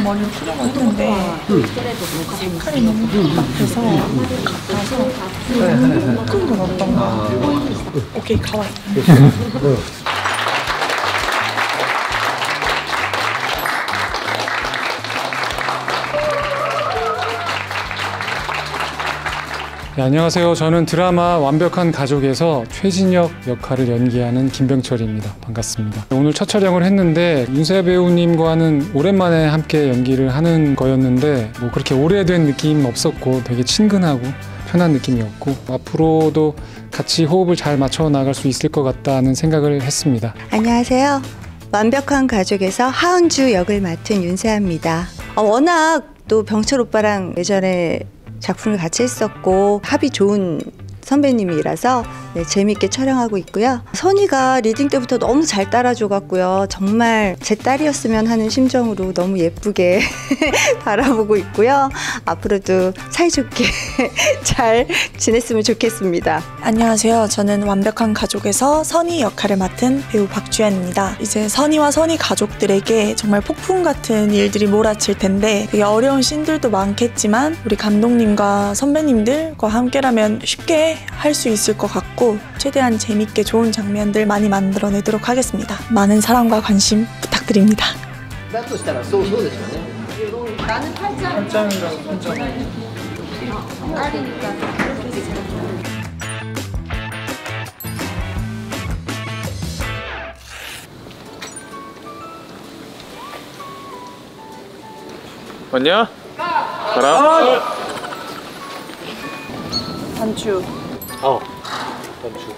머리를 풀려고 했는데 색깔이 너무 그래서 같아서 조금 더 어떤가. 오케이, 가와이. 네, 안녕하세요. 저는 드라마 완벽한 가족에서 최진혁 역할을 연기하는 김병철입니다. 반갑습니다. 오늘 첫 촬영을 했는데 윤세 배우님과는 오랜만에 함께 연기를 하는 거였는데 뭐 그렇게 오래된 느낌 없었고 되게 친근하고 편한 느낌이었고 앞으로도 같이 호흡을 잘 맞춰 나갈 수 있을 것 같다는 생각을 했습니다. 안녕하세요. 완벽한 가족에서 하은주 역을 맡은 윤세아입니다. 워낙 또 병철 오빠랑 예전에 작품을 같이 했었고 합이 좋은 선배님이라서 재미있게 촬영하고 있고요. 선이가 리딩 때부터 너무 잘 따라줘갖고요. 정말 제 딸이었으면 하는 심정으로 너무 예쁘게 바라보고 있고요. 앞으로도 사이좋게 잘 지냈으면 좋겠습니다. 안녕하세요. 저는 완벽한 가족에서 선희 역할을 맡은 배우 박주연입니다. 이제 선희와 선희 가족들에게 정말 폭풍 같은 일들이 몰아칠 텐데 되게 어려운 씬들도 많겠지만 우리 감독님과 선배님들과 함께라면 쉽게 할 수 있을 것 같고 최대한 재밌게 좋은 장면들 많이 만들어내도록 하겠습니다. 많은 사랑과 관심 부탁드립니다. 나는 팔짱이라고 팔짱. 딸이니까. 왔냐? 가라. 단추. 단추.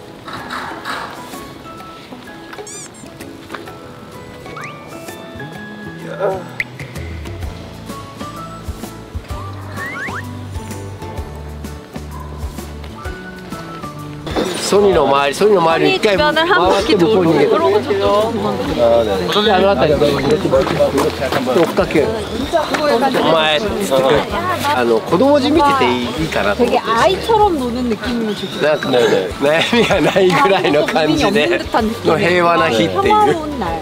소니の周り一回回って向こうに逃げてあの辺り追っかけるお前っつって子供じみてていいかなと思って 되게 아이처럼 노는 느낌이면 좋겠어요. なんか悩みがないぐらいの感じでの平和な日っていう 평화로운 날.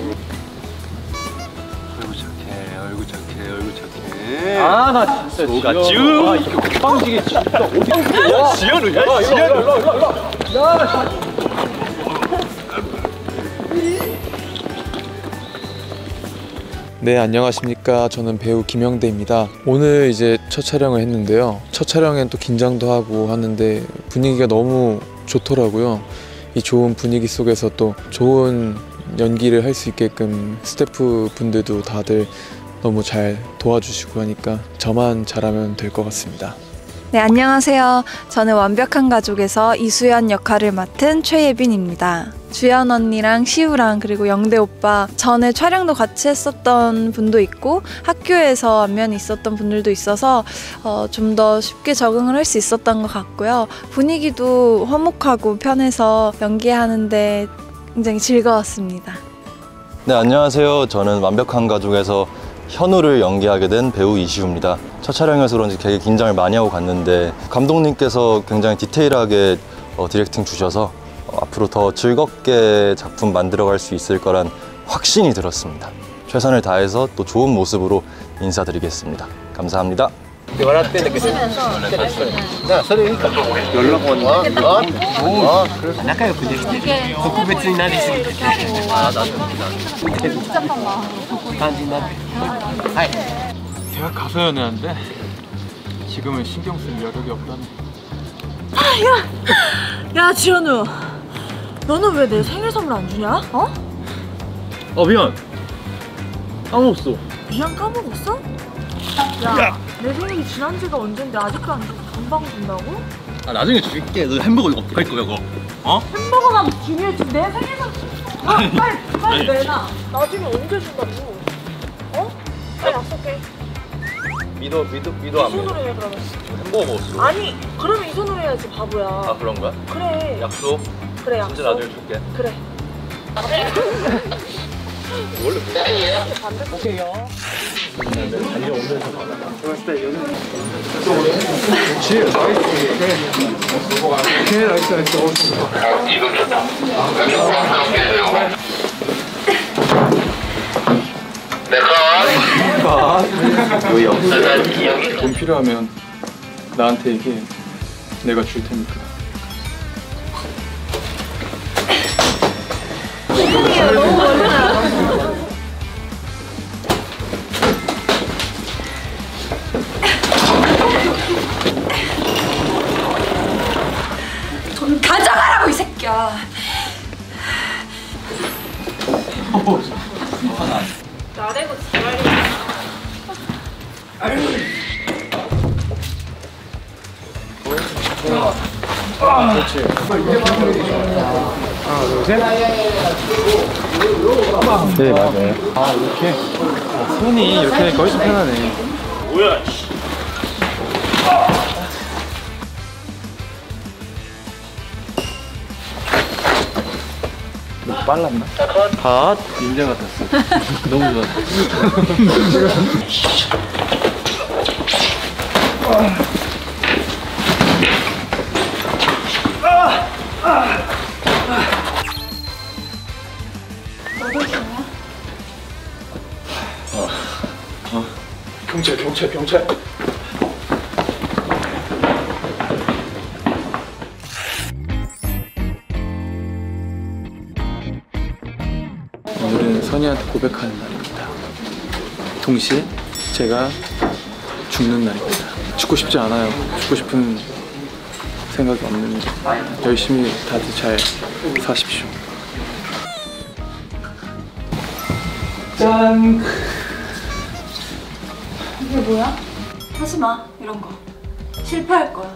얼굴 착해 아, 나 진짜 지우. 이거 빵지게 진짜 어디 지연우야? 지연우. 네, 안녕하십니까. 저는 배우 김영대입니다. 오늘 이제 첫 촬영을 했는데요. 첫 촬영엔 또 긴장도 하고 하는데 분위기가 너무 좋더라고요. 이 좋은 분위기 속에서 또 좋은 연기를 할 수 있게끔 스태프 분들도 다들 너무 잘 도와주시고 하니까 저만 잘하면 될 것 같습니다. 네, 안녕하세요. 저는 완벽한 가족에서 이수연 역할을 맡은 최예빈입니다. 주연 언니랑 시우랑 그리고 영대 오빠 전에 촬영도 같이 했었던 분도 있고 학교에서 안면이 있었던 분들도 있어서 좀 더 쉽게 적응을 할 수 있었던 것 같고요. 분위기도 화목하고 편해서 연기하는데 굉장히 즐거웠습니다. 네, 안녕하세요. 저는 완벽한 가족에서 현우를 연기하게 된 배우 이시우입니다. 첫 촬영에서 그런지 되게 긴장을 많이 하고 갔는데 감독님께서 굉장히 디테일하게 디렉팅 주셔서 앞으로 더 즐겁게 작품 만들어갈 수 있을 거란 확신이 들었습니다. 최선을 다해서 또 좋은 모습으로 인사드리겠습니다. 감사합니다. 笑ってんだけどそれいいか연락 왔나?仲良くできてる特別になりすぎてて感じになってはい 대학 가서 연애하는데 지금은 신경 쓸 여력이 없다네. 야, 지연우. 너는 왜 내 생일 선물 안 주냐? 미안. 까먹었어. 미안 까먹었어? 야, 내 생일이 지난 지가 언젠데 아직도 안 주고 금방 준다고? 아, 나중에 줄게. 너 햄버거 이거 어떡할 거야, 그거? 햄버거가 중요해. 지금 내 생일 선물. 빨리 내놔. 나중에 언제 준다고? 빨리 약속해. 믿어 안 이 믿어. 손으로 해 그러면. 햄버거 먹었어. 아니, 그러면 이 손으로 해야지 바보야. 아, 그런 거야? 그래. 약속. 그래, 약속. 진짜 나중에 줄게. 그래. 원래 오케이요. 네, 돈 필요하면 나한테 얘기해. 내가 줄 테니까. 돈 가져가라고 이 새끼야. 나대고 지랄이. 그렇지. 하나, 둘, 셋. 네, 맞아요. 아, 이렇게? 손이 이렇게 하니까 훨씬 편하네. 뭐야? 너무 빨랐나? 갓! ninja 같았어. 너무 좋았어. 경찰. 오늘은 선이한테 고백하는 날입니다. 동시에 제가 죽는 날입니다. 죽고 싶지 않아요. 죽고 싶은 생각이 없는데 열심히 다들 잘 사십시오. 짠! 이게 뭐야? 하지 마 이런 거. 실패할 거야.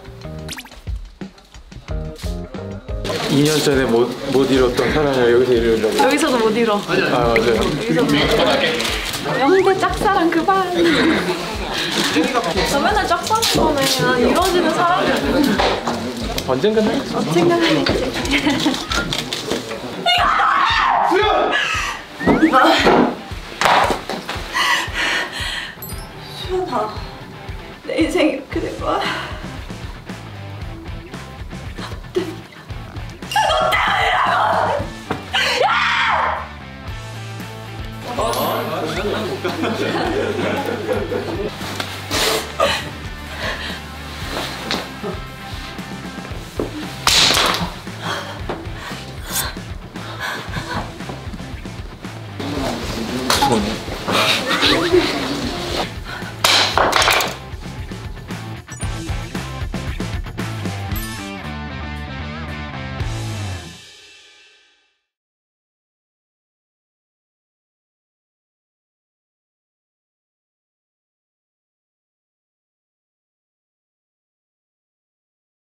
2년 전에 못 이뤘던 사랑을 여기서 이루려고. 여기서도 못 잃어. 아, 맞아요. 여기서도 못 잃어. 영대 짝사랑 그만. 저 맨날 짝사랑 거네. 이루어지는 사랑이 언젠간 하겠지. 언젠간 하겠지. 수연아, 내 인생이 이렇게 된 거야.